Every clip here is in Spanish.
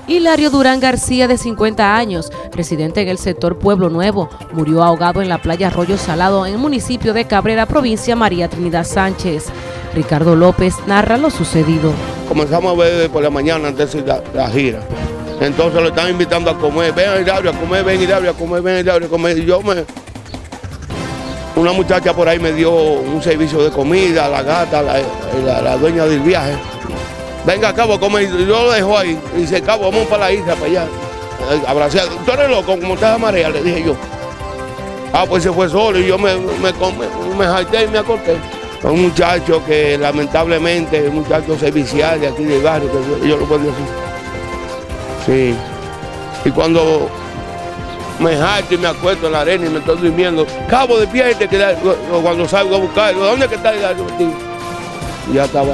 Hilario Durán García, de 50 años, residente en el sector Pueblo Nuevo, murió ahogado en la playa Arroyo Salado en el municipio de Cabrera, provincia María Trinidad Sánchez. Ricardo López narra lo sucedido. Comenzamos a ver por la mañana antes de la gira. Entonces lo están invitando a comer. Ven Hilario a comer, ven Hilario a comer, ven Hilario a comer. Y una muchacha por ahí me dio un servicio de comida, la gata, la dueña del viaje. Venga, Cabo, a comer. Y yo lo dejo ahí. Y dice, Cabo, vamos para la isla, para allá. Abrazado. Tú eres loco, como estás marea, le dije yo. Pues se fue solo y yo me jalté y me acosté. Un muchacho que lamentablemente, un muchacho servicial de aquí del barrio, que yo lo puedo decir. Sí. Y cuando me jalto y me acuesto en la arena y me estoy durmiendo, Cabo, despierte, que cuando salgo a buscarlo, ¿dónde que está el gallo? Y ya estaba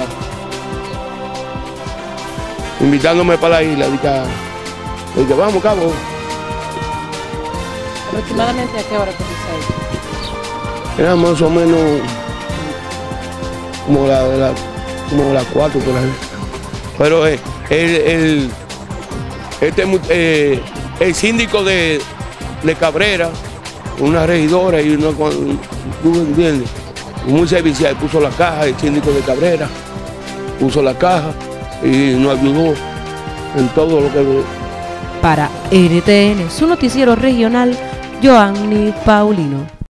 invitándome para la isla. Dije, vamos, Cabo. ¿Aproximadamente a qué hora comienza? Era más o menos como las 4 por ahí. Pero el síndico de Cabrera, una regidora y una, ¿tú me entiendes? Muy servicial, puso la caja, el síndico de Cabrera puso la caja y nos ayudó en todo lo que... Para NTN, su noticiero regional, Joanny Paulino.